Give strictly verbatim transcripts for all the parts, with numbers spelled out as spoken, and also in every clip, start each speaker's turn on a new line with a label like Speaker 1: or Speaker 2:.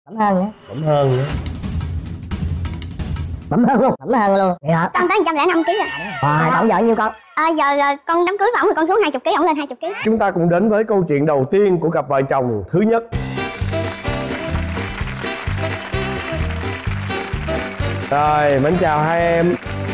Speaker 1: Bẩm hơn nữa.
Speaker 2: Bẩm hơn nữa.
Speaker 1: Bẩm hơn luôn. Bẩm hơn luôn. Dạ.
Speaker 3: Con tới một trăm lẻ năm ký rồi.
Speaker 1: Rồi, cậu vợ nhiêu con?
Speaker 3: À, giờ con đám cưới của ổng thì con xuống hai mươi ký, ổng lên hai mươi ký.
Speaker 2: Chúng ta cùng đến với câu chuyện đầu tiên của cặp vợ chồng thứ nhất. Rồi, mến chào hai em.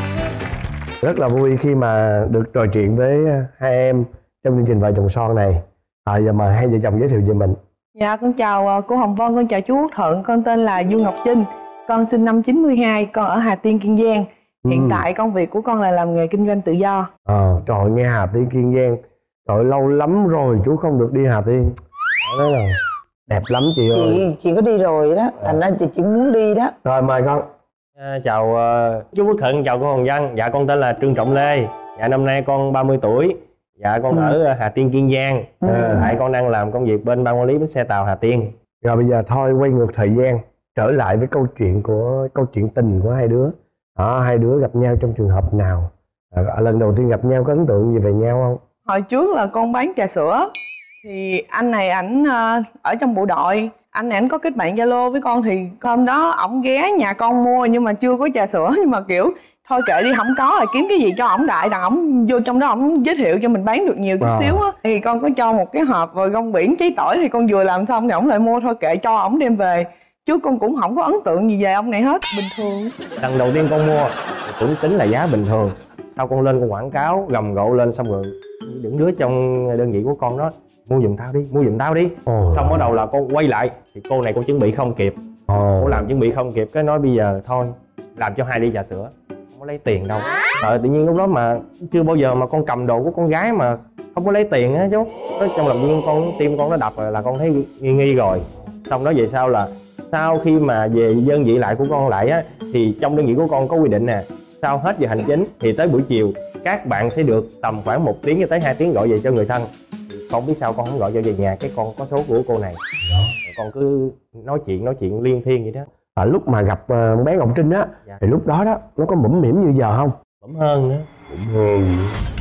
Speaker 2: Rất là vui khi mà được trò chuyện với hai em trong chương trình Vợ Chồng Son này. À, giờ mời hai vợ chồng giới thiệu về mình.
Speaker 4: Dạ, con chào cô Hồng Vân, con chào chú Quốc Thuận. Con tên là Du Ngọc Trinh. Con sinh năm chín mươi hai, con ở Hà Tiên, Kiên Giang. Hiện ừ. tại công việc của con là làm nghề kinh doanh tự do.
Speaker 2: Ờ, à, trời, nghe Hà Tiên, Kiên Giang. Trời, lâu lắm rồi chú không được đi Hà Tiên. Nói là đẹp lắm chị ơi.
Speaker 1: Chị, chị có đi rồi đó, thành ra chị chỉ muốn đi đó.
Speaker 2: Rồi, mời con.
Speaker 5: À, chào uh, chú Quốc Thuận, chào cô Hồng Vân. Dạ, con tên là Trương Trọng Lê. Dạ, năm nay con ba mươi tuổi. Dạ, con ừ. ở Hà Tiên, Kiên Giang. ừ. à, Tại con đang làm công việc bên ban quản lý bến xe tàu Hà Tiên.
Speaker 2: Rồi bây giờ thôi quay ngược thời gian, trở lại với câu chuyện của câu chuyện tình của hai đứa. Đó, hai đứa gặp nhau trong trường hợp nào? À, lần đầu tiên gặp nhau có ấn tượng gì về nhau không?
Speaker 4: Hồi trước là con bán trà sữa. Thì anh này ảnh uh, ở trong bộ đội. Anh này ảnh có kết bạn Zalo với con. Thì hôm đó ổng ghé nhà con mua nhưng mà chưa có trà sữa. Nhưng mà kiểu thôi kệ đi, không có rồi kiếm cái gì cho ổng đại, đằng ổng vô trong đó ổng giới thiệu cho mình bán được nhiều chút à. xíu á. Thì con có cho một cái hộp rồi rong biển trái tỏi, thì con vừa làm xong thì ổng lại mua, thôi kệ cho ổng đem về. Chứ con cũng không có ấn tượng gì về ông này hết, bình thường.
Speaker 5: Lần đầu tiên con mua cũng tính là giá bình thường. Sau con lên con quảng cáo rầm rộ lên, xong rồi những đứa trong đơn vị của con đó: mua giùm tao đi, mua giùm tao đi. Ồ. Xong bắt đầu là con quay lại thì cô này con chuẩn bị không kịp. Ồ. Cô làm chuẩn bị không kịp, cái nói bây giờ thôi làm cho hai ly trà sữa, không có lấy tiền đâu. Rồi tự nhiên lúc đó mà chưa bao giờ mà con cầm đồ của con gái mà không có lấy tiền á chú. Đó, trong lòng nhiên con tim con nó đập rồi, là con thấy nghi nghi rồi. Xong đó về sau là sau khi mà về đơn vị lại của con lại á, thì trong đơn vị của con có quy định nè, sau hết giờ hành chính thì tới buổi chiều các bạn sẽ được tầm khoảng một tiếng cho tới hai tiếng gọi về cho người thân. Con biết sao con không gọi cho về nhà, cái con có số của cô này đó. Con cứ nói chuyện nói chuyện liên thiên vậy đó.
Speaker 2: À, lúc mà gặp uh, bé Ngọc Trinh á, dạ. thì lúc đó đó nó có mũm mỉm như giờ không?
Speaker 5: Bẩm hơn nữa.
Speaker 2: Bẩm hơn.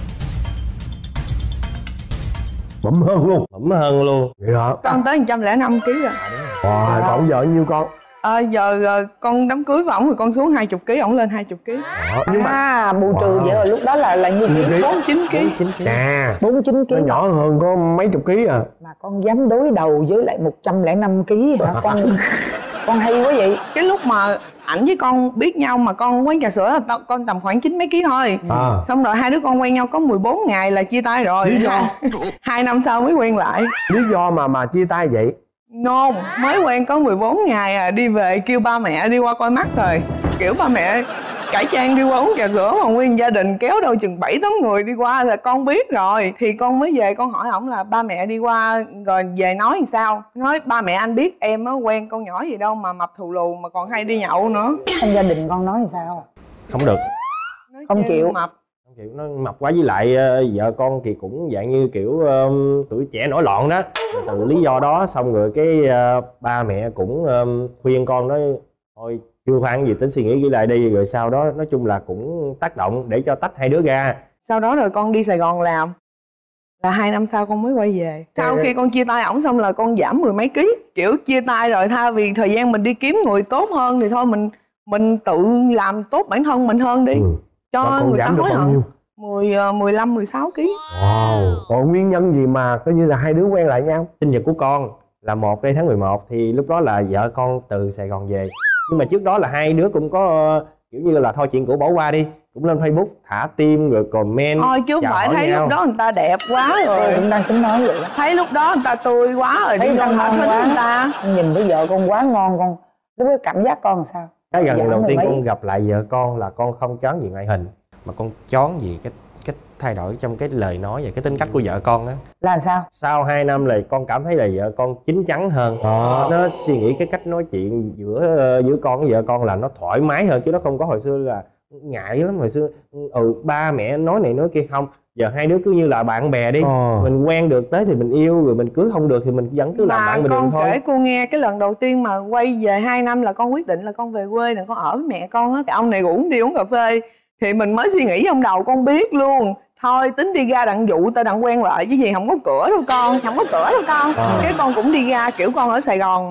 Speaker 2: Bẩm hơn luôn.
Speaker 5: Bẩm hơn luôn.
Speaker 2: Vậy hả?
Speaker 4: Con tới một trăm lẻ năm ký rồi.
Speaker 2: Wow, à, còn vợ nhiêu con?
Speaker 4: À, giờ con đám cưới với ổng thì con xuống hai mươi ký, ổng lên hai mươi ký.
Speaker 1: À, nhưng mà bù trừ wow. vậy rồi lúc đó là là nhiêu ký?
Speaker 4: bốn mươi chín ký.
Speaker 2: À,
Speaker 1: bốn mươi chín ký.
Speaker 2: Nó nhỏ hơn có mấy chục ký à.
Speaker 1: Mà con dám đối đầu với lại một trăm lẻ năm ký hả con? Con hay quá vậy.
Speaker 4: Cái lúc mà ảnh với con biết nhau mà con quán trà sữa là con tầm khoảng chín mấy ký thôi. À. Xong rồi hai đứa con quen nhau có mười bốn ngày là chia tay rồi.
Speaker 2: Lý do?
Speaker 4: Hai năm sau mới quen lại.
Speaker 2: Lý do mà mà chia tay vậy?
Speaker 4: Nôn, mới quen có mười bốn ngày à, đi về kêu ba mẹ đi qua coi mắt rồi. Kiểu ba mẹ cải trang đi qua uống trà sữa mà nguyên gia đình kéo đâu chừng bảy tám người đi qua là con biết rồi. Thì con mới về con hỏi ổng là ba mẹ đi qua rồi về nói làm sao. Nói ba mẹ anh biết em á quen con nhỏ gì đâu mà mập thù lù mà còn hay đi nhậu nữa.
Speaker 1: Trong gia đình con nói làm sao?
Speaker 5: Không được.
Speaker 4: Nói
Speaker 1: không chịu
Speaker 4: mập.
Speaker 5: Không chịu, nó mập quá, với lại uh, vợ con thì cũng dạng như kiểu um, tuổi trẻ nổi loạn đó. Từ lý do đó xong rồi cái uh, ba mẹ cũng um, khuyên con nói thôi chưa khoan gì tính suy nghĩ kỹ lại đi, rồi sau đó nói chung là cũng tác động để cho tách hai đứa ra.
Speaker 4: Sau đó rồi con đi Sài Gòn làm, là hai năm sau con mới quay về. Sau khi con chia tay ổng xong là con giảm mười mấy ký. Kiểu chia tay rồi tha vì thời gian mình đi kiếm người tốt hơn thì thôi mình mình tự làm tốt bản thân mình hơn đi. Ừ. Cho người ta hối hận. mười, mười lăm, mười sáu ký.
Speaker 2: Wow. Còn nguyên nhân gì mà coi như là hai đứa quen lại nhau?
Speaker 5: Sinh nhật của con là một tháng mười một, thì lúc đó là vợ con từ Sài Gòn về. Nhưng mà trước đó là hai đứa cũng có uh, kiểu như là thôi chuyện cũ bỏ qua đi, cũng lên Facebook thả tim rồi comment.
Speaker 4: Thôi chứ không phải thấy nhau. Lúc đó người ta đẹp quá rồi.
Speaker 1: Cũng đang tính nói vậy đó.
Speaker 4: Thấy lúc đó người ta tươi quá rồi,
Speaker 1: thấy
Speaker 4: đi đâu
Speaker 1: ngon quá
Speaker 4: người ta.
Speaker 1: Nhìn thấy vợ con quá ngon, con lúc đó cảm giác con làm sao?
Speaker 5: Cái lần đầu tiên mấy... con gặp lại vợ con là con không chón gì ngoại hình, mà con chón gì cái cái thay đổi trong cái lời nói và cái tính cách của vợ con á.
Speaker 1: Là sao?
Speaker 5: Sau hai năm là con cảm thấy là vợ con chín chắn hơn. À. Nó suy nghĩ cái cách nói chuyện giữa giữa con với vợ con là nó thoải mái hơn, chứ nó không có hồi xưa là ngại lắm. Hồi xưa ừ ba mẹ nói này nói kia, không, giờ hai đứa cứ như là bạn bè đi. À. Mình quen được tới thì mình yêu, rồi mình cưới không được thì mình vẫn cứ làm bạn bình thường thôi.
Speaker 4: Con kể cô nghe cái lần đầu tiên mà quay về hai năm là con quyết định là con về quê đừng con ở với mẹ con á. Cái ông này rủ đi uống cà phê thì mình mới suy nghĩ trong đầu con biết luôn, thôi tính đi ra đặng dụ tao đặng quen lại chứ gì, không có cửa đâu con, không có cửa đâu con. À. Cái con cũng đi ra, kiểu con ở Sài Gòn mà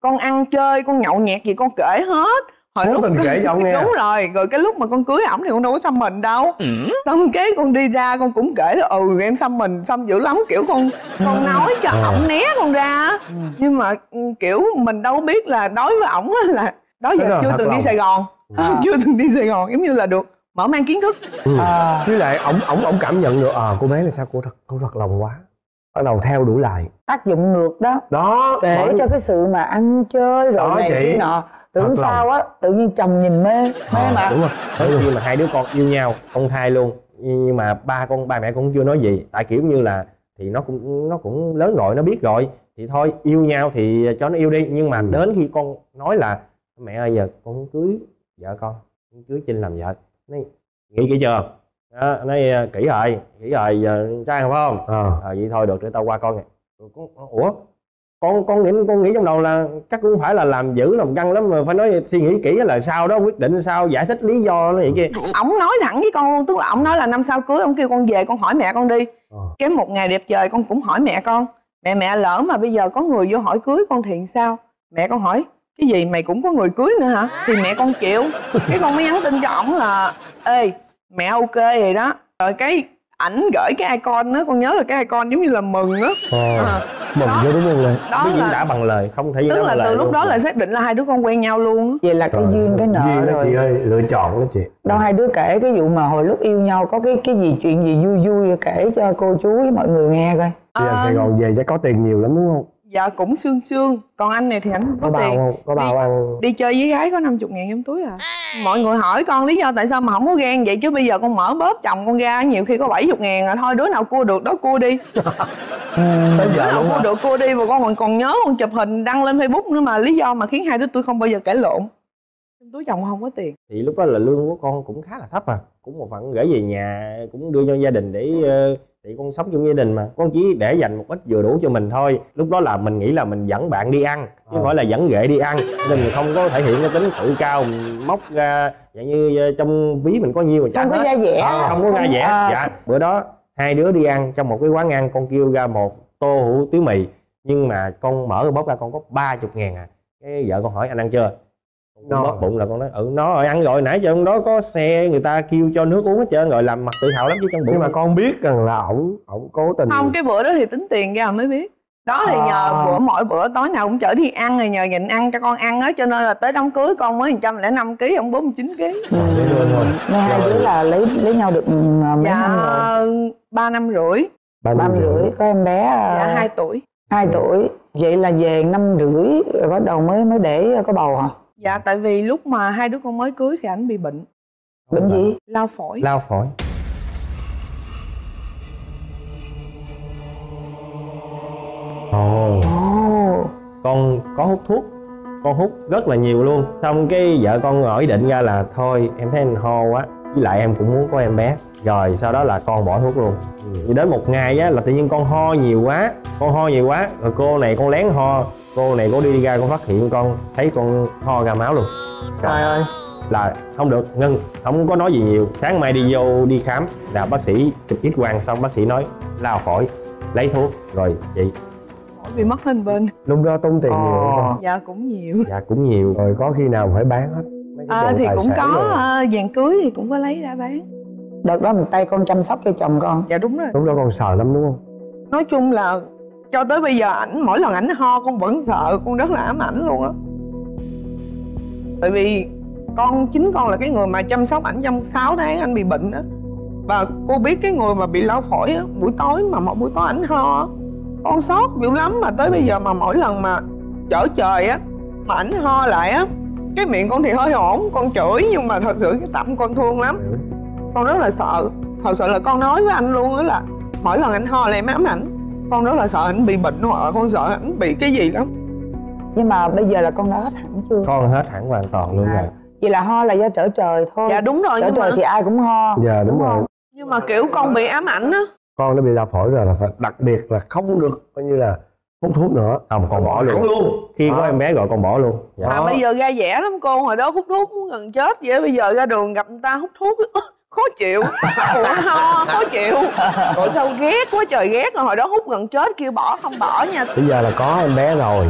Speaker 4: con ăn chơi, con nhậu nhẹt gì con kể hết. Hồi
Speaker 2: Cố
Speaker 4: lúc
Speaker 2: tình kể cho ông nghe.
Speaker 4: Đúng rồi, rồi cái lúc mà con cưới ổng thì con đâu có xăm mình đâu. Ừ. Xong cái con đi ra con cũng kể là ừ em xăm mình xăm dữ lắm, kiểu con con nói cho
Speaker 2: à.
Speaker 4: ổng né con ra. Ừ. Nhưng mà kiểu mình đâu có biết là đối với ổng là đó giờ chưa từng đi Sài Gòn. À. Chưa từng đi Sài Gòn, giống như là được mở mang kiến thức.
Speaker 2: Ừ. À. Với lại ổng ổng ổng cảm nhận được à cô bé này sao cô thật cô thật lòng quá, bắt đầu theo đuổi lại.
Speaker 1: Tác dụng ngược đó.
Speaker 2: Đó
Speaker 1: kể bởi... cho cái sự mà ăn chơi rồi đó, này kia nọ. Tưởng sao á tự nhiên chồng nhìn mê mê à, mà.
Speaker 5: Đúng rồi. Tới khi mà hai đứa con yêu nhau công khai luôn, nhưng mà ba con ba mẹ cũng chưa nói gì, tại kiểu như là thì nó cũng nó cũng lớn rồi, nó biết rồi thì thôi yêu nhau thì cho nó yêu đi. Nhưng mà ừ. đến khi con nói là mẹ ơi giờ con muốn cưới vợ con, muốn cưới Trinh làm vợ, nói nghĩ kỹ chưa? Đó, nói kỹ rồi, kỹ rồi giờ trai không không? À. À, vậy thôi được để tao qua con. Con ủa con con nghĩ con nghĩ trong đầu là chắc cũng phải là làm dữ làm căng lắm mà phải nói suy nghĩ kỹ là sau đó quyết định sao, giải thích lý do nó vậy kia.
Speaker 4: Ổng nói thẳng với con luôn, tức là ổng nói là năm sau cưới ổng kêu con về con hỏi mẹ con đi. À. Cái một ngày đẹp trời con cũng hỏi mẹ con, mẹ mẹ lỡ mà bây giờ có người vô hỏi cưới con thì sao? Mẹ con hỏi cái gì mày cũng có người cưới nữa hả? Thì mẹ con chịu. Cái con mới nhắn tin cho ổng là ê mẹ ok rồi đó. Rồi cái ảnh gửi cái icon đó, con nhớ là cái icon giống như là mừng á.
Speaker 2: À, à, mừng cho đúng không?
Speaker 5: Đó là diễn đã bằng lời, không thể diễn
Speaker 4: tức là từ lúc
Speaker 5: luôn.
Speaker 4: đó là xác định là hai đứa con quen nhau luôn.
Speaker 1: Vậy là cái rồi, duyên cái nợ
Speaker 2: duyên
Speaker 1: rồi.
Speaker 2: Chị ơi, lựa chọn đó chị.
Speaker 1: Đâu hai đứa kể cái vụ mà hồi lúc yêu nhau có cái cái gì chuyện gì vui vui kể cho cô chú với mọi người nghe coi.
Speaker 2: Đi à, Sài Gòn về chắc có tiền nhiều lắm đúng không?
Speaker 4: Dạ cũng sương sương. Còn anh này thì anh không có,
Speaker 2: có
Speaker 4: tiền.
Speaker 2: Không? Có bao
Speaker 4: đi,
Speaker 2: ăn.
Speaker 4: Đi chơi với gái có năm mươi ngàn trong túi à. Mọi người hỏi con lý do tại sao mà không có ghen vậy, chứ bây giờ con mở bóp chồng con ra nhiều khi có bảy mươi ngàn rồi, thôi đứa nào cua được đó cua đi.
Speaker 1: Ừ,
Speaker 4: đứa nào cua được cua đi. Và con còn, còn nhớ con chụp hình đăng lên Facebook nữa mà lý do mà khiến hai đứa tôi không bao giờ cãi lộn. Trong túi chồng không có tiền.
Speaker 5: Thì lúc đó là lương của con cũng khá là thấp à, cũng một phần gửi về nhà cũng đưa cho gia đình để thì con sống chung gia đình mà, con chỉ để dành một ít vừa đủ cho mình thôi. Lúc đó là mình nghĩ là mình dẫn bạn đi ăn chứ không phải là dẫn ghệ đi ăn, nên mình không có thể hiện cái tính tự cao, mình móc ra dạng như trong ví mình có nhiêu mà trả
Speaker 1: không
Speaker 5: hết.
Speaker 1: có ra vẻ
Speaker 5: à, không có ra vẻ à. Dạ bữa đó hai đứa đi ăn trong một cái quán ăn, con kêu ra một tô hủ tiếu mì nhưng mà con mở cái bóp ra con có ba mươi ngàn à. Cái vợ con hỏi anh ăn chưa, con bóp bụng là con nói ừ nó rồi ăn rồi, nãy giờ trong đó có xe người ta kêu cho nước uống hết trơn rồi, làm mặt tự hào lắm chứ trong bụng.
Speaker 2: Nhưng mà con biết rằng là ổng ổng cố tình.
Speaker 4: Không, cái bữa đó thì tính tiền ra mới biết. Đó thì nhờ à. bữa mỗi bữa tối nào cũng chở đi ăn rồi nhờ nhịn ăn cho con ăn á, cho nên là tới đám cưới con mới một trăm lẻ năm ký, ông bốn mươi chín ký.
Speaker 1: Ừ. Nghe hai đứa là lấy lấy nhau được mấy
Speaker 4: dạ,
Speaker 1: năm rồi?
Speaker 4: ba năm rưỡi.
Speaker 1: Ba năm rưỡi có em bé.
Speaker 4: Dạ hai tuổi.
Speaker 1: Hai tuổi. Vậy là về năm rưỡi rồi bắt đầu mới mới để có bầu hả?
Speaker 4: Dạ tại vì lúc mà hai đứa con mới cưới thì ảnh bị bệnh.
Speaker 1: Bệnh gì?
Speaker 4: Lao phổi.
Speaker 5: Lao phổi. Ồ.
Speaker 1: Oh.
Speaker 5: Con có hút thuốc, con hút rất là nhiều luôn. Xong cái vợ con ngồi ý định ra là thôi em thấy anh ho quá, với lại em cũng muốn có em bé. Rồi sau đó là con bỏ thuốc luôn. Thì đến một ngày á là tự nhiên con ho nhiều quá, con ho nhiều quá rồi cô này con lén ho, cô này có đi ra con phát hiện con thấy con ho ra máu luôn.
Speaker 1: Trời ơi.
Speaker 5: Là không được, ngưng, không có nói gì nhiều. Sáng mai đi vô đi khám là bác sĩ chụp X quang xong bác sĩ nói lao phổi, lấy thuốc rồi chị.
Speaker 4: Phổi bị mất hình bên.
Speaker 2: Lúc đó tốn tiền nhiều không?
Speaker 4: Dạ cũng nhiều.
Speaker 5: Dạ cũng nhiều.
Speaker 2: Rồi có khi nào phải bán hết mấy cái
Speaker 4: à, thì cũng có
Speaker 2: rồi.
Speaker 4: Vàng cưới thì cũng có lấy ra bán.
Speaker 1: Đợt đó mình tay con chăm sóc cho chồng con.
Speaker 4: Dạ đúng rồi.
Speaker 2: Lúc đó con sợ lắm đúng không?
Speaker 4: Nói chung là cho tới bây giờ ảnh mỗi lần ảnh ho con vẫn sợ, con rất là ám ảnh luôn á. Tại vì con chính con là cái người mà chăm sóc ảnh trong sáu tháng anh bị bệnh á. Và cô biết cái người mà bị lao phổi á, buổi tối mà một buổi tối ảnh ho, con sót dữ lắm. Mà tới bây giờ mà mỗi lần mà chở trời á mà ảnh ho lại á, cái miệng con thì hơi ổn, con chửi nhưng mà thật sự cái tâm con thương lắm. Con rất là sợ. Thật sự là con nói với anh luôn á là mỗi lần anh ho là em ám ảnh. Con rất là sợ anh bị bệnh hoặc là con sợ anh bị cái gì lắm.
Speaker 1: Nhưng mà bây giờ là con đã hết hẳn chưa?
Speaker 5: Con hết hẳn hoàn toàn luôn à. Rồi.
Speaker 1: Vậy là ho là do trở trời thôi.
Speaker 4: Dạ đúng rồi.
Speaker 1: Trở
Speaker 4: nhưng
Speaker 1: trời
Speaker 4: mà...
Speaker 1: thì ai cũng ho.
Speaker 2: Dạ đúng, đúng rồi không?
Speaker 4: Nhưng mà kiểu con bị ám ảnh á.
Speaker 2: Con nó bị lao phổi rồi là phải đặc biệt là không được coi như là hút thuốc nữa.
Speaker 5: Không, con bỏ luôn. luôn Khi à. có em bé rồi con bỏ luôn.
Speaker 4: Dạ. Mà bây giờ ra vẻ lắm cô. Hồi đó hút thuốc muốn gần chết vậy. Bây giờ ra đường gặp người ta hút thuốc khó chịu. Ủa ho khó chịu. Rồi sao ghét quá trời ghét. Rồi hồi đó hút gần chết kêu bỏ không bỏ nha.
Speaker 2: Bây giờ là có em bé rồi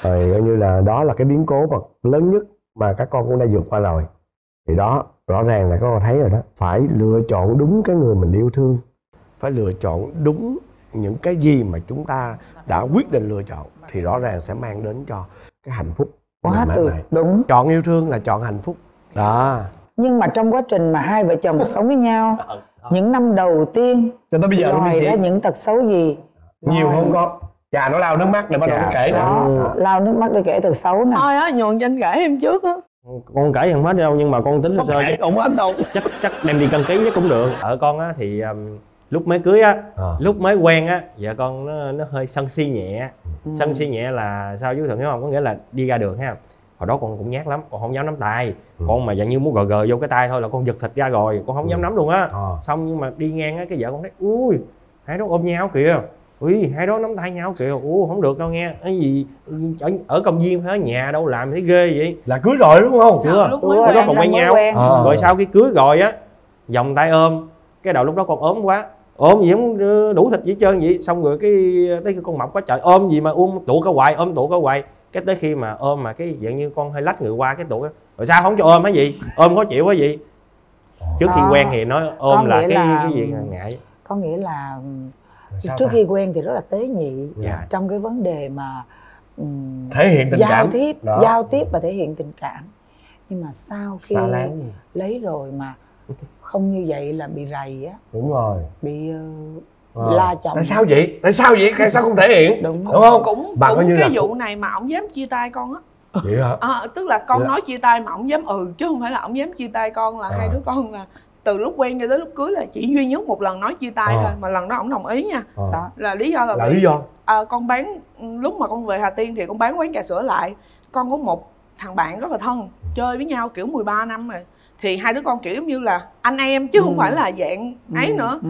Speaker 2: Rồi coi như là đó là cái biến cố mà lớn nhất mà các con cũng đã vượt qua rồi. Thì đó, rõ ràng là các con thấy rồi đó. Phải lựa chọn đúng cái người mình yêu thương. Phải lựa chọn đúng những cái gì mà chúng ta đã quyết định lựa chọn. Thì rõ ràng sẽ mang đến cho cái hạnh phúc.
Speaker 1: Quá tuyệt, đúng.
Speaker 2: Chọn yêu thương là chọn hạnh phúc. Đó.
Speaker 1: Nhưng mà trong quá trình mà hai vợ chồng sống với nhau, những năm đầu tiên
Speaker 2: cho tới bây giờ
Speaker 1: lòi ra những tật xấu gì?
Speaker 2: Nhiều
Speaker 1: Lòi...
Speaker 2: không có? Chà, nó lao nước mắt để bắt đầu kể
Speaker 1: đó. Đó. Lao nước mắt để kể tật xấu nè.
Speaker 4: Thôi á, nhường cho anh kể em trước á.
Speaker 5: Con kể không hết đâu, nhưng mà con tính sơ sơ
Speaker 2: cũng hết đâu.
Speaker 5: Chắc chắc đem đi cân ký chắc cũng được. Ở con á thì um, lúc mới cưới á, à. lúc mới quen á, vợ con nó nó hơi sân si nhẹ. Ừ. Sân si nhẹ là sao chú Thuận hiểu không? Có nghĩa là đi ra đường ha. Hồi đó con cũng nhát lắm, con không dám nắm tay. Ừ. Con mà dạng như muốn gờ gờ vô cái tay thôi là con giật thịt ra rồi, con không ừ. dám nắm luôn á. À. Xong nhưng mà đi ngang á, cái vợ con nói ui hai đứa ôm nhau kìa, ui hai đứa nắm tay nhau kìa, ui không được đâu nghe. Cái gì ở, ở công viên hay ở nhà đâu làm thấy ghê vậy.
Speaker 2: Là cưới rồi đúng không?
Speaker 5: Chưa, lúc đó còn quen nhau. Quen. À. Rồi sau khi cưới rồi á, vòng tay ôm, cái đầu lúc đó con ốm quá, ôm gì không đủ thịt gì trơn vậy. Xong rồi cái tới khi con mập quá trời, ôm gì mà ôm tụ cả hoài, ôm tụ cả hoài. Cái tới khi mà ôm mà cái dạng như con hơi lách người qua cái tụ á, rồi sao không cho ôm cái gì, ôm khó chịu cái gì. Trước khi quen thì nói ôm là cái, là cái gì ngại.
Speaker 1: Có nghĩa là trước khi quen thì rất là tế nhị.
Speaker 5: Dạ.
Speaker 1: Trong cái vấn đề mà um,
Speaker 2: thể hiện tình
Speaker 1: giao
Speaker 2: cảm
Speaker 1: tiếp
Speaker 2: đó. Giao tiếp
Speaker 1: và thể hiện tình cảm. Nhưng mà sau khi
Speaker 2: lấy.
Speaker 1: lấy rồi mà không như vậy là bị rầy á.
Speaker 2: Đúng rồi.
Speaker 1: Bị uh, à. la chồng.
Speaker 2: Tại sao vậy? Tại sao vậy? Tại sao không thể hiện?
Speaker 1: Đúng,
Speaker 2: đúng không?
Speaker 4: Cũng,
Speaker 2: Bạn
Speaker 4: cũng
Speaker 2: như
Speaker 4: cái
Speaker 2: là...
Speaker 4: vụ này mà ổng dám chia tay con á.
Speaker 2: Vậy hả?
Speaker 4: À, tức là con
Speaker 2: dạ.
Speaker 4: nói chia tay mà ổng dám ừ, chứ không phải là ổng dám chia tay con. Là à. hai đứa con là từ lúc quen cho tới lúc cưới là chỉ duy nhất một lần nói chia tay à. thôi, mà lần đó ổng đồng ý nha. À. Đó là lý do là,
Speaker 2: là vì, lý do
Speaker 4: à, con bán lúc mà con về Hà Tiên thì con bán quán trà sữa lại. Con có một thằng bạn rất là thân, chơi với nhau kiểu mười ba năm rồi, thì hai đứa con kiểu giống như là anh em chứ ừ. không phải là dạng ấy ừ. nữa. Ừ.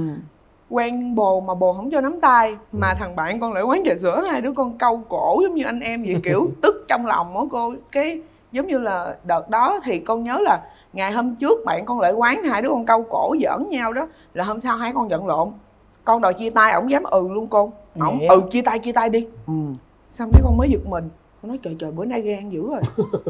Speaker 4: Quen bồ mà bồ không cho nắm tay, mà ừ. thằng bạn con lại quán trà sữa, hai đứa con câu cổ giống như anh em vậy, kiểu tức trong lòng đó cô. Cái giống như là đợt đó thì con nhớ là ngày hôm trước bạn con lại quán, hai đứa con câu cổ giỡn nhau đó, là hôm sau hai con giận lộn, con đòi chia tay, ổng dám ừ luôn cô, ổng ừ chia tay chia tay đi. Ừ. Xong cái con mới giật mình, con nói trời trời bữa nay gan dữ rồi.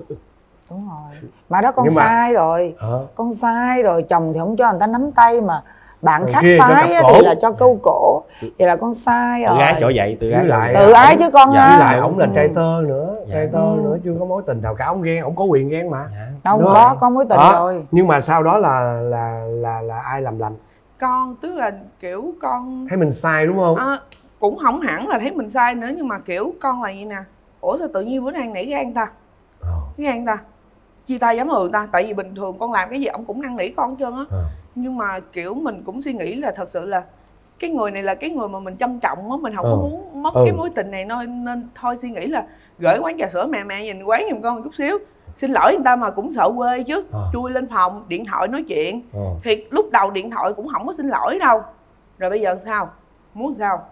Speaker 1: Đúng rồi, mà đó con mà... sai rồi, à. con sai rồi, chồng thì không cho người ta nắm tay mà bạn khác phái thì là cho câu cổ, vậy là con sai rồi.
Speaker 5: Từ gái chỗ vậy, từ gái
Speaker 2: lại
Speaker 1: tự ái chứ con
Speaker 2: ha. Với lại ổng là trai tơ nữa, dạ. trai tơ ừ. nữa, chưa có mối tình nào cả, ổng ghen, ổng có quyền ghen mà.
Speaker 5: Dạ.
Speaker 1: Đâu đúng có, có mối tình đó. Rồi.
Speaker 2: Nhưng mà sau đó là là là là ai làm lành?
Speaker 4: Con, tức là kiểu con
Speaker 2: thấy mình sai đúng không?
Speaker 4: À, cũng không hẳn là thấy mình sai nữa, nhưng mà kiểu con là vậy nè, ủa sao tự nhiên bữa nay nảy gan ta, ờ. cái gan ta chia tay dám ừ ta, tại vì bình thường con làm cái gì ổng cũng năn nỉ con hết trơn á. À. Nhưng mà kiểu mình cũng suy nghĩ là thật sự là cái người này là cái người mà mình trân trọng á, mình không ừ. có muốn mất ừ. cái mối tình này, nên nên thôi suy nghĩ là gửi quán trà sữa, mẹ mẹ nhìn quán giùm con một chút xíu, xin lỗi người ta mà cũng sợ quê chứ. À. Chui lên phòng điện thoại nói chuyện. À. Thì lúc đầu điện thoại cũng không có xin lỗi đâu, rồi bây giờ sao, muốn sao,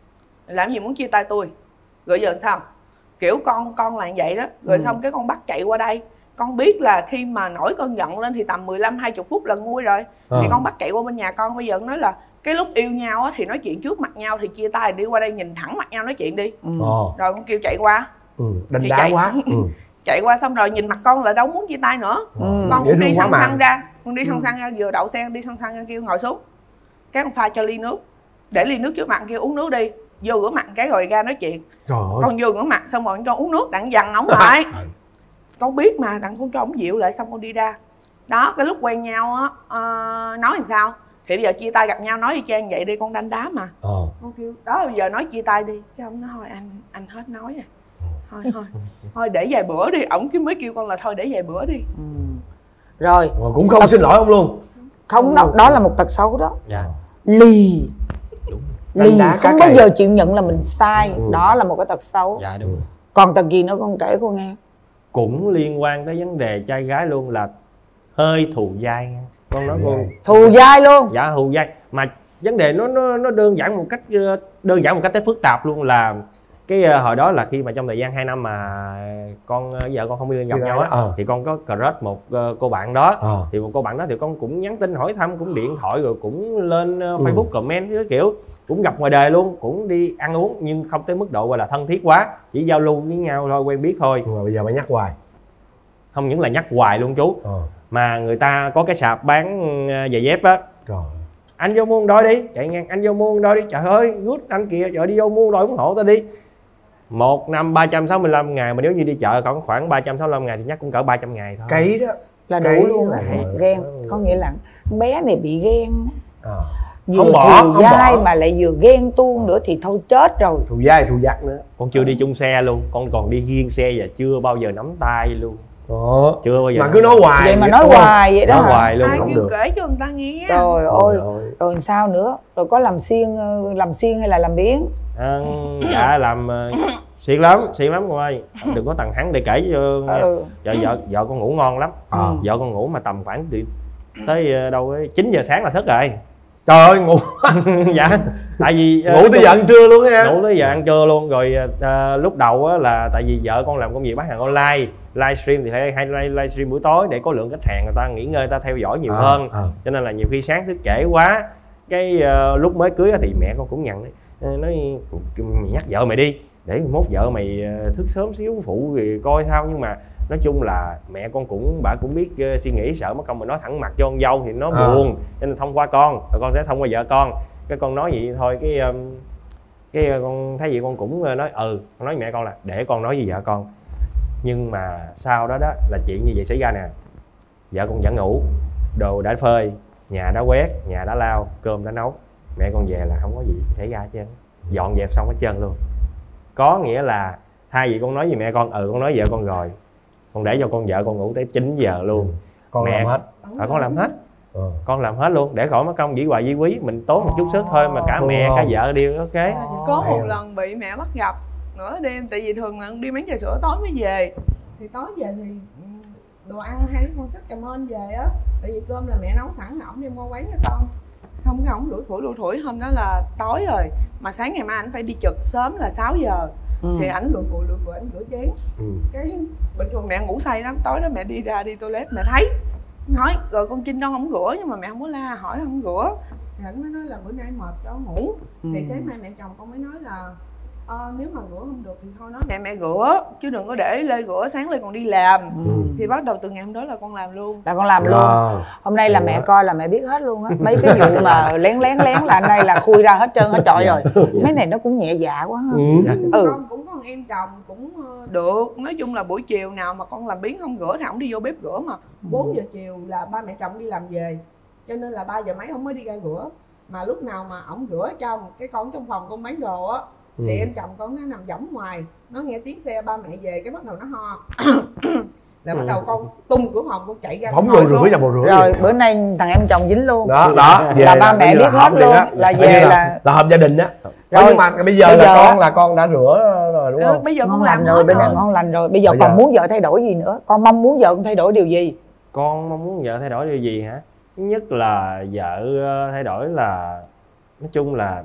Speaker 4: làm gì muốn chia tay tôi, rồi giờ sao, kiểu con con là vậy đó. Rồi ừ. xong cái con bắt chạy qua đây. Con biết là khi mà nổi cơn giận lên thì tầm mười lăm hai mươi phút là nguôi rồi. À. Thì con bắt chạy qua bên nhà con. Bây giờ nói là cái lúc yêu nhau á, thì nói chuyện trước mặt nhau, thì chia tay đi qua đây nhìn thẳng mặt nhau nói chuyện đi. Ừ. Rồi con kêu chạy qua.
Speaker 2: Ừ, đánh đá chạy. Quá ừ.
Speaker 4: Chạy qua xong rồi nhìn mặt con là đâu muốn chia tay nữa. Ừ. Con cũng đi xăng xăng ra. Con đi xăng xăng ra, vừa đậu xe đi xăng xăng ra, kêu ngồi xuống. Cái con pha cho ly nước, để ly nước trước mặt, kêu uống nước đi. Vô rửa mặt cái rồi ra nói chuyện. Trời ơi. Con vô rửa mặt xong rồi cho uống nước, đặng dằn ổng lại. Con biết mà, đặng con cho ổng dịu lại, xong con đi ra. Đó, cái lúc quen nhau á, uh, nói làm sao thì bây giờ chia tay gặp nhau nói y chang vậy đi, con đanh đá mà. Ờ. Con kêu đó, bây giờ nói chia tay đi. Cái ông nói thôi anh anh hết nói rồi, thôi thôi thôi để vài bữa đi. Ổng cứ mới kêu con là thôi để vài bữa đi. Ừ.
Speaker 1: Rồi
Speaker 2: mà cũng không xin lỗi ông luôn.
Speaker 1: Không, đó, đó là một tật xấu đó. Dạ. Lì. Đúng. Lì, không bao giờ chịu nhận là mình sai. Ừ. Đó là một cái tật xấu.
Speaker 5: Dạ đúng.
Speaker 1: Còn tật gì nữa con kể cô nghe?
Speaker 5: Cũng liên quan tới vấn đề trai gái luôn, là hơi thù dai. Con nói cô
Speaker 1: thù dai luôn.
Speaker 5: Dạ thù dai, mà vấn đề nó nó nó đơn giản một cách đơn giản một cách tới phức tạp luôn. Là cái uh, hồi đó là khi mà trong thời gian hai năm mà con uh, vợ con không yêu gặp nhau á, à. Thì con có crush một uh, cô bạn đó. À. Thì một cô bạn đó thì con cũng nhắn tin hỏi thăm, cũng điện thoại rồi cũng lên uh, Facebook ừ. comment cái kiểu. cũng gặp ngoài đời luôn, cũng đi ăn uống nhưng không tới mức độ gọi là thân thiết quá, chỉ giao lưu với nhau thôi, quen biết thôi.
Speaker 2: Nhưng mà bây giờ mới nhắc hoài.
Speaker 5: Không những là nhắc hoài luôn chú, ờ. mà người ta có cái sạp bán giày dép á.
Speaker 2: Trời.
Speaker 5: Anh vô mua đôi đi, chạy ngang anh vô mua đôi đi, trời ơi good anh kìa, trời đi vô mua đôi ủng hộ tao đi. Một năm ba trăm sáu mươi lăm ngày, mà nếu như đi chợ còn khoảng ba trăm sáu mươi lăm ngày thì nhắc cũng cỡ ba trăm ngày thôi.
Speaker 2: Cấy đó
Speaker 1: là đủ luôn á. Ghen, có nghĩa là bé này bị ghen à. Vừa
Speaker 2: không bỏ,
Speaker 1: thù
Speaker 2: không
Speaker 1: dai
Speaker 2: bỏ.
Speaker 1: Mà lại vừa ghen tuông nữa thì thôi chết rồi.
Speaker 2: Thù dai thù giặc nữa.
Speaker 5: Con chưa đi chung xe luôn, con còn đi riêng xe và chưa bao giờ nắm tay luôn.
Speaker 2: Ồ,
Speaker 5: chưa bao giờ
Speaker 2: mà cứ nói hoài
Speaker 1: vậy mà nói hoài vậy đó
Speaker 5: nói
Speaker 1: hả?
Speaker 5: hoài luôn.
Speaker 4: Ai
Speaker 5: không
Speaker 4: kêu
Speaker 5: được.
Speaker 4: Kể cho người ta nghe.
Speaker 1: Rồi ôi, rồi sao nữa? Rồi có làm xiên làm xiên hay là làm biếng?
Speaker 5: À, dạ làm xiên lắm, xiên lắm cô ơi. Đừng có tằng hắng để kể cho ừ. vợ vợ vợ con ngủ ngon lắm. À. Vợ con ngủ mà tầm khoảng từ tới đâu ấy chín giờ sáng là thức rồi.
Speaker 2: Trời ơi ngủ.
Speaker 5: Dạ. Tại vì
Speaker 2: ngủ tới giờ ăn trưa luôn á.
Speaker 5: Ngủ tới giờ ăn trưa luôn rồi. À, lúc đầu á là tại vì vợ con làm công việc bán hàng online, livestream thì hay hay livestream buổi tối để có lượng khách hàng người ta nghỉ ngơi, người ta theo dõi nhiều à, hơn. À. Cho nên là nhiều khi sáng thức trễ quá. Cái uh, lúc mới cưới thì mẹ con cũng nhận đấy. Nói mày nhắc vợ mày đi để mốt vợ mày thức sớm xíu phụ thì coi sao. Nhưng mà nói chung là mẹ con cũng bà cũng biết uh, suy nghĩ, sợ mất công mà nói thẳng mặt cho con dâu thì nó à. buồn, cho nên thông qua con rồi con sẽ thông qua vợ con. Cái con nói vậy thôi, cái um, cái uh, con thấy vậy con cũng uh, nói ừ con nói với mẹ con là để con nói với vợ con. Nhưng mà sau đó đó là chuyện như vậy xảy ra nè, vợ con vẫn ngủ, đồ đã phơi, nhà đã quét, nhà đã lau, cơm đã nấu, mẹ con về là không có gì xảy ra hết trơn, dọn dẹp xong hết trơn luôn. Có nghĩa là thay vì con nói với mẹ con ừ con nói vợ con rồi, con để cho con vợ con ngủ tới chín giờ luôn. Ừ.
Speaker 2: Con mẹ, làm hết
Speaker 5: à, con làm hết ừ. Con làm hết luôn để khỏi mất công dĩ hoài dĩ quý, mình tốn một chút sức thôi mà cả mẹ cả vợ đều ok.
Speaker 4: Có một lần bị mẹ bắt gặp nửa đêm, tại vì thường là đi bán trà sữa tối mới về, thì tối về thì đồ ăn hai đứa con xách cảm ơn về á, tại vì cơm là mẹ nấu sẵn, ổng đem qua quán cho con. Xong cái ổng lủi thủi lủi thủi, hôm đó là tối rồi mà sáng ngày mai ảnh phải đi trực sớm là sáu giờ. Ừ. Thì ảnh lủi cùi lủi cùi ảnh rửa chén. Ừ. Cái bình thường mẹ ngủ say lắm, tối đó mẹ đi ra đi toilet mẹ thấy nói rồi con Trinh đâu không rửa, nhưng mà mẹ không có la hỏi không rửa thì ảnh mới nói là bữa nay mệt cho ngủ. Ừ. Thì sáng mai mẹ chồng con mới nói là ờ, nếu mà rửa không được thì thôi nói mẹ mẹ rửa chứ đừng có để Lê rửa, sáng Lê còn đi làm. Ừ. Thì bắt đầu từ ngày hôm đó là con làm luôn.
Speaker 1: Là con làm luôn. À. Hôm nay là mẹ coi là mẹ biết hết luôn á. Mấy cái vụ mà lén lén lén là anh đây là khui ra hết trơn hết trọi rồi. Mấy này nó cũng nhẹ dạ quá ha.
Speaker 4: Ừ. Ừ. Con cũng có một em chồng cũng được. Nói chung là buổi chiều nào mà con làm biếng không rửa thì ổng đi vô bếp rửa, mà bốn giờ chiều là ba mẹ chồng đi làm về, cho nên là ba giờ mấy ổng mới đi ra rửa. Mà lúc nào mà ổng rửa trong cái con trong phòng con bán đồ á thì ừ. em chồng con nó nằm võng ngoài, nó nghe tiếng xe ba mẹ về cái bắt đầu nó ho là bắt đầu con tung cửa phòng con chạy ra
Speaker 2: phóng đồ rửa vào bồn rửa
Speaker 1: rồi bữa nay thằng em chồng dính luôn
Speaker 2: đó đó
Speaker 1: là ba mẹ biết hết luôn đó. Là về là
Speaker 2: là, là hợp gia đình á. Rồi nhưng mà bây giờ, bây giờ là con là con đã rửa rồi đúng không?
Speaker 1: Bây giờ con làm rồi, bên này ngon lành rồi. Bây giờ còn muốn vợ thay đổi gì nữa? Con mong muốn vợ con thay đổi điều gì?
Speaker 5: Con mong muốn vợ thay đổi điều gì hả? Thứ nhất là vợ thay đổi là nói chung là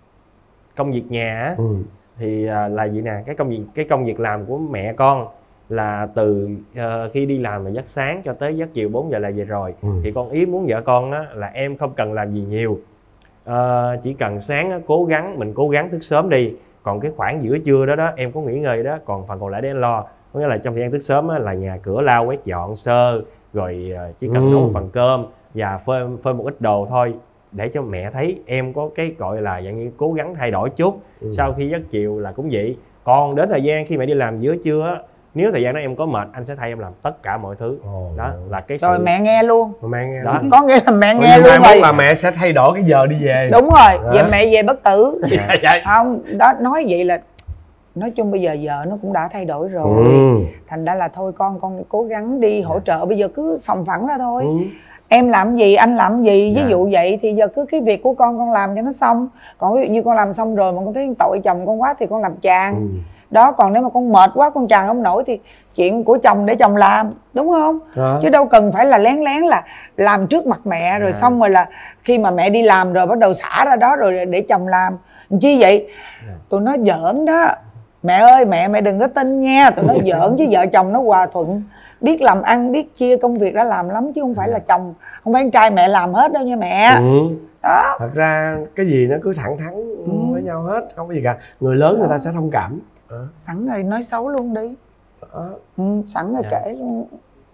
Speaker 5: công việc nhà á. Ừ. Thì là gì nè, cái công việc cái công việc làm của mẹ con là từ uh, khi đi làm là giấc sáng cho tới giấc chiều bốn giờ là về rồi. Ừ. Thì con ý muốn vợ con đó là em không cần làm gì nhiều, uh, chỉ cần sáng đó, cố gắng mình cố gắng thức sớm đi, còn cái khoảng giữa trưa đó đó em có nghỉ ngơi đó, còn phần còn lại để anh lo. Có nghĩa là trong thời gian thức sớm đó, là nhà cửa lau quét dọn sơ rồi uh, chỉ cần ừ. nấu một phần cơm và phơi phơi một ít đồ thôi, để cho mẹ thấy em có cái gọi là dạng như cố gắng thay đổi chút. Ừ. Sau khi giấc chiều là cũng vậy. Còn đến thời gian khi mẹ đi làm giữa trưa á, nếu thời gian đó em có mệt anh sẽ thay em làm tất cả mọi thứ. Ồ. Đó là cái sự...
Speaker 1: Rồi mẹ nghe luôn.
Speaker 2: Mẹ nghe
Speaker 1: đó. Có nghĩa là mẹ nghe luôn
Speaker 2: rồi. Là mẹ sẽ thay đổi cái giờ đi về.
Speaker 1: Đúng rồi, về mẹ về bất tử. Dạ. Không, đó nói vậy là nói chung bây giờ vợ nó cũng đã thay đổi rồi. Ừ. Thành ra là thôi con con cố gắng đi hỗ trợ, bây giờ cứ sòng phẳng ra thôi. Ừ. Em làm gì anh làm gì, ví yeah. dụ vậy thì giờ cứ cái việc của con con làm cho nó xong. Còn ví dụ như con làm xong rồi mà con thấy tội chồng con quá thì con làm chàng. Ừ. Đó, còn nếu mà con mệt quá con chàng không nổi thì chuyện của chồng để chồng làm, đúng không? À. Chứ đâu cần phải là lén lén là làm trước mặt mẹ rồi à. Xong rồi là khi mà mẹ đi làm rồi bắt đầu xả ra đó rồi để chồng làm. Chi vậy? À. Tụi nó giỡn đó. Mẹ ơi mẹ mẹ đừng có tin nha, tụi nó giỡn chứ vợ chồng nó hòa thuận, biết làm ăn biết chia công việc ra làm lắm chứ không phải là chồng, không phải anh trai mẹ làm hết đâu nha mẹ. Ừ. Đó.
Speaker 2: Thật ra cái gì nó cứ thẳng thắn ừ. với nhau hết, không có gì cả. Người lớn đó. người ta sẽ thông cảm. À.
Speaker 1: Sẵn rồi nói xấu luôn đi. À. Ừ, sẵn rồi dạ. kể luôn.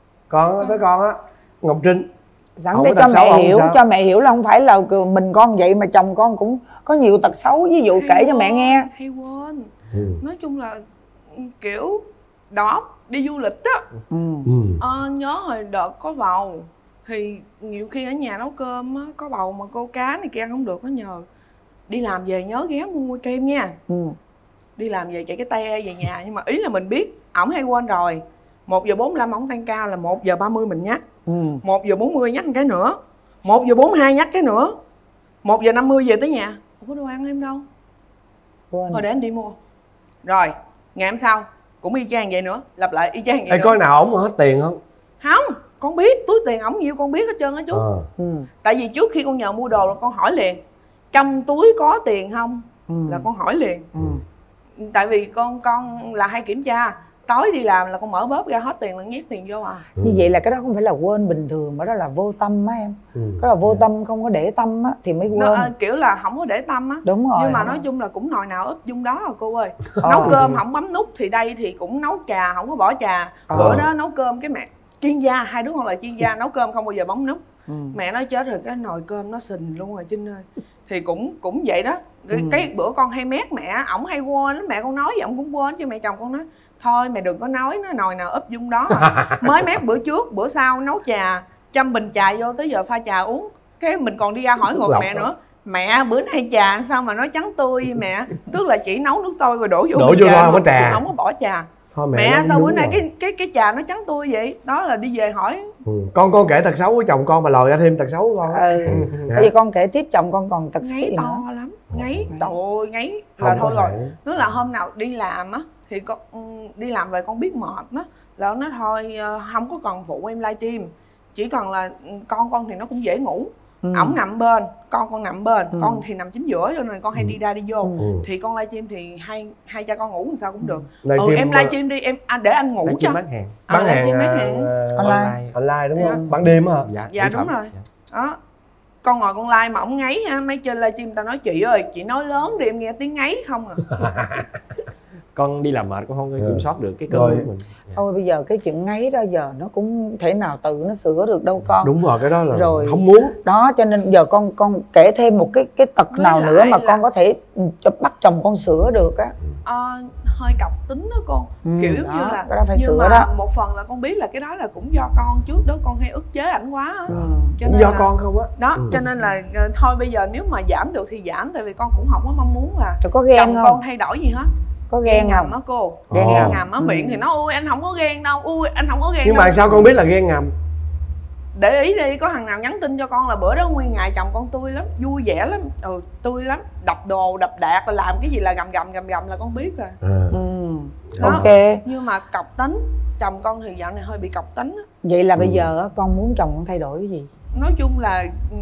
Speaker 2: Con tới con á, Ngọc Trinh.
Speaker 1: Sẵn để cho mẹ hiểu, cho mẹ hiểu là không phải là mình con vậy mà chồng con cũng có nhiều tật xấu, ví dụ hay kể quên, cho mẹ nghe.
Speaker 4: Hay quên. Ừ. Nói chung là kiểu đó đi du lịch á. Ừ. Ờ, nhớ hồi đợt có bầu thì nhiều khi ở nhà nấu cơm á, có bầu mà cô cá này kia ăn không được, có nhờ đi làm về nhớ ghé mua kem nha. Ừ. Đi làm về chạy cái te về nhà, nhưng mà ý là mình biết ổng hay quên rồi. Một giờ bốn mươi lăm ổng tan ca là một giờ ba mươi mình nhắc. Ừ. Một giờ bốn mươi nhắc một cái nữa, một giờ bốn mươi hai nhắc cái nữa, một giờ năm mươi về tới nhà. Ủa có đồ ăn em đâu? Quên. Thôi để anh đi mua. Rồi ngày hôm sau cũng y chang vậy nữa, lặp lại y chang vậy.
Speaker 2: Ê,
Speaker 4: nữa.
Speaker 2: có nào ổng hết tiền không?
Speaker 4: Không, con biết túi tiền ổng nhiều con biết hết trơn á chú. À. Ừ. Tại vì trước khi con nhờ mua đồ là con hỏi liền trong túi có tiền không. Ừ. Là con hỏi liền. Ừ. Tại vì con con là hay kiểm tra, tối đi làm là con mở bóp ra hết tiền là nhét tiền vô à.
Speaker 1: Ừ. Như vậy là cái đó không phải là quên bình thường mà đó là vô tâm á em. Ừ. Đó là vô tâm, không có để tâm á thì mới quên. Nó,
Speaker 4: kiểu là không có để tâm á.
Speaker 1: Đúng rồi.
Speaker 4: Nhưng mà nói chung là cũng nồi nào úp dung đó à cô ơi. Ờ. Nấu cơm không bấm nút thì đây thì cũng nấu trà không có bỏ trà. Ờ. Bữa đó nấu cơm cái mẹ chuyên gia, hai đứa con là chuyên gia nấu cơm không bao giờ bấm nút. Ừ. Mẹ nói chết rồi, cái nồi cơm nó sình luôn rồi Trinh ơi. Thì cũng cũng vậy đó. Cái, ừ. cái bữa con hay mét mẹ, ổng hay quên lắm, mẹ con nói vậy ổng cũng quên, chứ mẹ chồng con nói thôi mày đừng có nói nó nồi nào úp dung đó à. Mới mét bữa trước, bữa sau nấu trà, châm bình trà vô tới giờ pha trà uống, cái mình còn đi ra hỏi ngược mẹ nữa. Mẹ bữa nay trà sao mà nó trắng tươi vậy mẹ? Tức là chỉ nấu nước sôi rồi đổ vô
Speaker 2: đổ vô trà, có trà
Speaker 4: không có bỏ trà.
Speaker 2: Thôi mẹ,
Speaker 4: mẹ sao bữa nay cái cái cái trà nó trắng tươi vậy? Đó là đi về hỏi.
Speaker 2: Ừ. Con con kể tật xấu của chồng con mà lòi ra thêm tật xấu của con.
Speaker 1: Ừ. Bây giờ con kể tiếp chồng con còn tật xấu
Speaker 4: ngáy to nữa. Lắm, ngáy tội ngáy là thôi rồi. Tức là hôm nào đi làm á thì con đi làm về con biết mệt á, là nó thôi không có cần phụ em livestream, chỉ cần là con con thì nó cũng dễ ngủ. Ừ. Ổng nằm bên, con con nằm bên, ừ. con thì nằm chính giữa cho nên con hay đi ra đi vô. Ừ. Thì con livestream thì hai hai cha con ngủ làm sao cũng được. Ừ, ừ em livestream đi em à, để anh ngủ cho.
Speaker 2: Bán hàng, bán
Speaker 4: à,
Speaker 2: hàng,
Speaker 4: bán hàng
Speaker 2: uh, online, online đúng không? Bán đêm hả?
Speaker 4: Dạ, dạ đúng rồi. Dạ. Đó. Con ngồi con live mà ổng ngáy ha, mấy trên livestream ta nói chị ơi, chị nói lớn đi em nghe tiếng ngáy không à.
Speaker 5: Con đi làm mệt con không kiểm soát được cái cơ của mình.
Speaker 1: Thôi bây giờ cái chuyện ngáy đó giờ nó cũng thể nào tự nó sửa được đâu con.
Speaker 2: Đúng rồi, cái đó là rồi không muốn.
Speaker 1: Đó cho nên giờ con con kể thêm một cái cái tật với nào nữa mà là... con có thể cho bắt chồng con sửa được á.
Speaker 4: À, hơi cọc tính đó con. Ừ, kiểu đó, như là
Speaker 1: cái đó phải
Speaker 4: nhưng
Speaker 1: sửa
Speaker 4: mà
Speaker 1: đó.
Speaker 4: Một phần là con biết là cái đó là cũng do con trước đó con hay ức chế ảnh quá á.
Speaker 2: Ừ. Cho nên do là... con không á.
Speaker 4: Đó, ừ. Cho nên là thôi bây giờ nếu mà giảm được thì giảm, tại vì con cũng không có mong muốn là
Speaker 1: có ghen
Speaker 4: chồng
Speaker 1: không?
Speaker 4: Con thay đổi gì hết.
Speaker 1: Có ghen
Speaker 4: ngầm á cô, ghen
Speaker 2: oh.
Speaker 4: ngầm á, miệng thì nó ui anh không có ghen đâu, ui anh không có ghen
Speaker 2: nhưng
Speaker 4: đâu.
Speaker 2: mà sao con biết là ghen ngầm?
Speaker 4: Để ý đi, có thằng nào nhắn tin cho con là bữa đó nguyên ngày chồng con tươi lắm, vui vẻ lắm, ừ tươi lắm, đập đồ đập đạc là làm cái gì là gầm gầm gầm gầm là con biết rồi. À.
Speaker 1: Ừ.
Speaker 4: Đó.
Speaker 1: Ok.
Speaker 4: Nhưng mà cọc tính, chồng con thì dạo này hơi bị cọc tính á.
Speaker 1: Vậy là ừ. bây giờ con muốn chồng con thay đổi cái gì?
Speaker 4: Nói chung là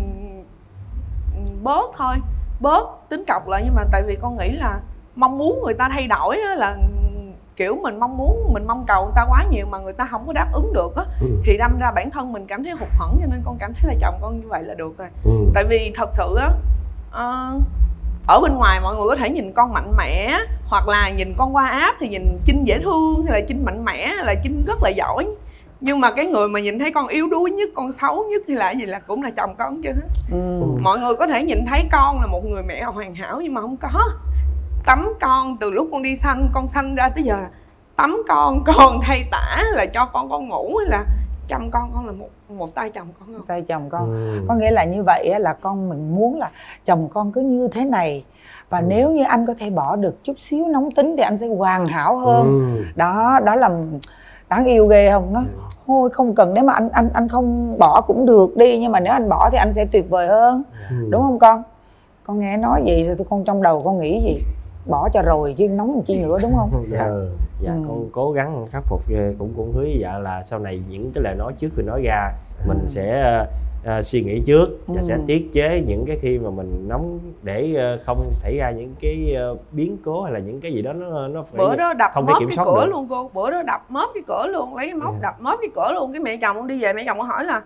Speaker 4: bớt thôi, bớt tính cọc lại, nhưng mà tại vì con nghĩ là mong muốn người ta thay đổi á, là kiểu mình mong muốn mình mong cầu người ta quá nhiều mà người ta không có đáp ứng được á. Ừ. Thì đâm ra bản thân mình cảm thấy hụt hẫng, cho nên con cảm thấy là chồng con như vậy là được rồi. Ừ. Tại vì thật sự á uh, ở bên ngoài mọi người có thể nhìn con mạnh mẽ, hoặc là nhìn con qua app thì nhìn Trinh dễ thương, hay là Trinh mạnh mẽ, hay là Trinh rất là giỏi, nhưng mà cái người mà nhìn thấy con yếu đuối nhất, con xấu nhất thì là gì, là cũng là chồng con chứ hết. Ừ. Mọi người có thể nhìn thấy con là một người mẹ hoàn hảo nhưng mà không có. Tắm con từ lúc con đi sanh, con sanh ra tới giờ là tắm con, con thay tả, là cho con con ngủ, hay là chăm con, con là một một tay chồng con không?
Speaker 1: Tay chồng con. Ừ. Có nghĩa là như vậy là con mình muốn là chồng con cứ như thế này, và ừ. nếu như anh có thể bỏ được chút xíu nóng tính thì anh sẽ hoàn hảo hơn. Ừ. Đó, đó là đáng yêu ghê không? Nó thôi không cần, nếu mà anh anh anh không bỏ cũng được đi, nhưng mà nếu anh bỏ thì anh sẽ tuyệt vời hơn. Ừ. Đúng không con? Con nghe nói gì thì con trong đầu con nghĩ gì? Bỏ cho rồi chứ nóng làm chi nữa, đúng không?
Speaker 5: Dạ, dạ ừ. Con cố gắng khắc phục, cũng cũng hứa với dạ là sau này những cái lời nói trước khi nói ra mình ừ. sẽ uh, suy nghĩ trước và ừ. sẽ tiết chế những cái khi mà mình nóng, để uh, không xảy ra những cái uh, biến cố hay là những cái gì đó nó nó phải
Speaker 4: bữa đó đập
Speaker 5: không
Speaker 4: móp
Speaker 5: kiểm
Speaker 4: cái
Speaker 5: soát
Speaker 4: cửa
Speaker 5: được.
Speaker 4: Luôn cô, bữa đó đập móp cái cửa luôn, lấy cái móc yeah. đập móp cái cửa luôn. Cái mẹ chồng con đi về, mẹ chồng con hỏi là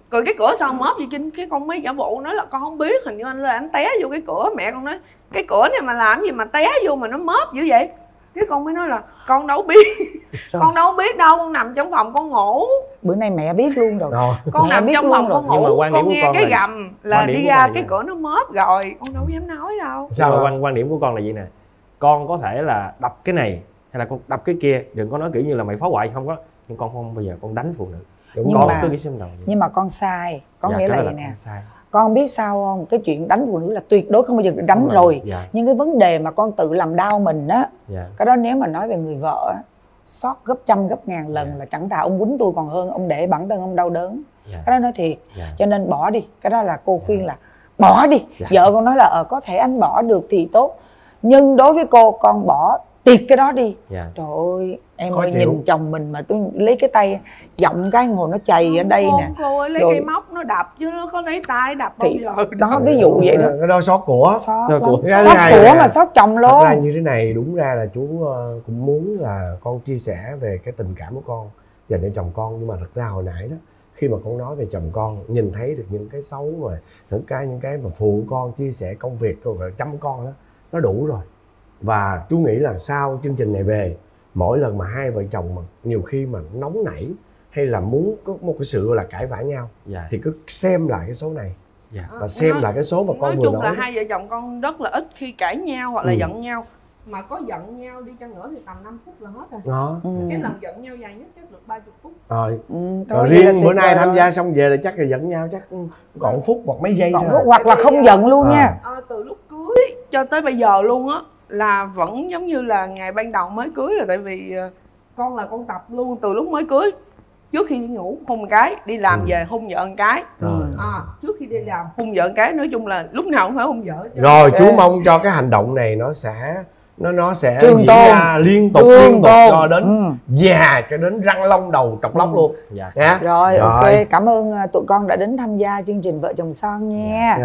Speaker 4: Rồi cái cửa sao móp gì Trinh, cái con mới giả bộ nói là con không biết, hình như anh lên anh té vô cái cửa. Mẹ con nói cái cửa này mà làm gì mà té vô mà nó móp dữ vậy. Cái con mới nói là con đâu biết. Con đâu biết đâu, con nằm trong phòng con ngủ.
Speaker 1: Bữa nay mẹ biết luôn rồi,
Speaker 2: rồi.
Speaker 4: Con
Speaker 1: mẹ
Speaker 4: nằm
Speaker 1: biết
Speaker 4: trong
Speaker 1: luôn
Speaker 4: phòng
Speaker 1: rồi.
Speaker 4: con ngủ,
Speaker 5: quan điểm
Speaker 4: con
Speaker 5: của
Speaker 4: nghe
Speaker 5: con
Speaker 4: cái
Speaker 5: là-
Speaker 4: gầm là
Speaker 5: quan điểm
Speaker 4: đi
Speaker 5: của
Speaker 4: ra
Speaker 5: con
Speaker 4: cái
Speaker 5: là-
Speaker 4: cửa nó móp rồi. Con đâu dám nói đâu.
Speaker 5: Sao
Speaker 2: Sao
Speaker 5: quan quan điểm của con là gì nè, con có thể là đập cái này hay là con đập cái kia, đừng có nói kiểu như là mày phá hoại, không có, nhưng con không bao giờ con đánh phụ nữ.
Speaker 1: Nhưng
Speaker 5: Con
Speaker 1: mà-
Speaker 5: cứ nghĩ xem đầu.
Speaker 1: Nhưng mà con sai, có
Speaker 5: Dạ,
Speaker 1: nghĩa
Speaker 5: cái
Speaker 1: là
Speaker 5: đó
Speaker 1: vậy nè,
Speaker 5: con sai.
Speaker 1: con biết sao không, cái chuyện đánh phụ nữ là tuyệt đối không bao giờ được đánh
Speaker 5: Không là-
Speaker 1: rồi.
Speaker 5: dạ.
Speaker 1: Nhưng cái vấn đề mà con tự làm đau mình á,
Speaker 5: Dạ.
Speaker 1: cái đó nếu mà nói về người vợ á, xót gấp trăm gấp ngàn lần
Speaker 5: Dạ.
Speaker 1: là chẳng thà ông quýnh tôi còn hơn ông để bản thân ông đau đớn.
Speaker 5: Dạ.
Speaker 1: Cái đó nói thiệt.
Speaker 5: Dạ.
Speaker 1: Cho nên bỏ đi, cái đó là cô khuyên là bỏ đi.
Speaker 5: Dạ.
Speaker 1: Vợ con nói là ờ có thể anh bỏ được thì tốt, nhưng đối với cô, con bỏ tiệt cái đó đi.
Speaker 5: Dạ.
Speaker 1: Trời ơi em
Speaker 2: Khó
Speaker 1: ơi,
Speaker 2: chịu.
Speaker 1: nhìn chồng mình mà tôi lấy cái tay giọng cái ngồi nó chày ở đây
Speaker 4: Không,
Speaker 1: nè.
Speaker 4: cô ơi lấy
Speaker 1: Rồi-
Speaker 4: cây móc nó đập chứ nó có lấy tay đập bao
Speaker 1: Thì
Speaker 4: giờ.
Speaker 1: đó, ví dụ vậy đó.
Speaker 2: Cái đó xót của.
Speaker 1: Xót
Speaker 5: Đó,
Speaker 1: lắm.
Speaker 5: của-
Speaker 2: Cái
Speaker 1: Xót
Speaker 2: này
Speaker 1: của
Speaker 2: nè,
Speaker 1: mà xót chồng
Speaker 2: Thật
Speaker 1: luôn.
Speaker 2: ra như thế này, đúng ra là chú ờ, cũng muốn là con chia sẻ về cái tình cảm của con dành cho chồng con, nhưng mà thật ra hồi nãy đó, khi mà con nói về chồng con, nhìn thấy được những cái xấu rồi, những cái những cái mà phụ con chia sẻ công việc rồi chăm con đó, nó đủ rồi. Và chú nghĩ là sau chương trình này về, mỗi lần mà hai vợ chồng mà nhiều khi mà nóng nảy hay là muốn có một cái sự là cãi vã nhau,
Speaker 5: Dạ.
Speaker 2: thì cứ xem lại cái số này
Speaker 5: Dạ.
Speaker 2: và xem
Speaker 4: Nói-
Speaker 2: lại cái số mà con
Speaker 4: nói
Speaker 2: vừa
Speaker 4: chung
Speaker 2: nói
Speaker 4: là
Speaker 2: đó.
Speaker 4: hai vợ chồng con rất là ít khi cãi nhau hoặc là
Speaker 2: Ừ.
Speaker 4: giận nhau, mà có giận nhau đi chăng nữa thì tầm năm phút là hết rồi.
Speaker 2: Đó.
Speaker 1: Ừ.
Speaker 4: Cái lần giận nhau dài nhất chắc được ba mươi phút.
Speaker 2: Rồi.
Speaker 1: Ừ,
Speaker 2: Rồi
Speaker 1: thôi vậy là
Speaker 2: riêng
Speaker 1: tuyệt
Speaker 2: bữa nay
Speaker 1: vời
Speaker 2: tham
Speaker 1: rồi.
Speaker 2: gia xong về là chắc là giận nhau chắc còn phút hoặc mấy giây
Speaker 1: Còn
Speaker 2: thôi.
Speaker 1: lúc- hoặc là không giận luôn
Speaker 2: À.
Speaker 1: nha.
Speaker 4: À, từ lúc cưới cho tới bây giờ luôn á là vẫn giống như là ngày ban đầu mới cưới, là tại vì ờ, con là con tập luôn từ lúc mới cưới. Trước khi đi ngủ hôn một cái, đi làm
Speaker 2: Ừ.
Speaker 4: về hôn vợ một cái.
Speaker 2: Rồi.
Speaker 4: À, trước khi đi làm hôn vợ một cái, nói chung là lúc nào cũng phải hôn vợ hết trơn.
Speaker 2: Rồi
Speaker 1: Ok.
Speaker 2: chú mong cho cái hành động này nó sẽ nó nó sẽ
Speaker 1: Trường
Speaker 2: diễn
Speaker 1: tồn.
Speaker 2: ra liên tục
Speaker 1: Trường
Speaker 2: liên tục
Speaker 1: tồn.
Speaker 2: cho đến
Speaker 1: Ừ.
Speaker 2: già, cho đến răng long đầu trọc lóc
Speaker 1: Ừ.
Speaker 2: luôn.
Speaker 5: Dạ.
Speaker 2: Nha.
Speaker 1: Rồi, ok, cảm ơn uh, tụi con đã đến tham gia chương trình Vợ Chồng Son nha.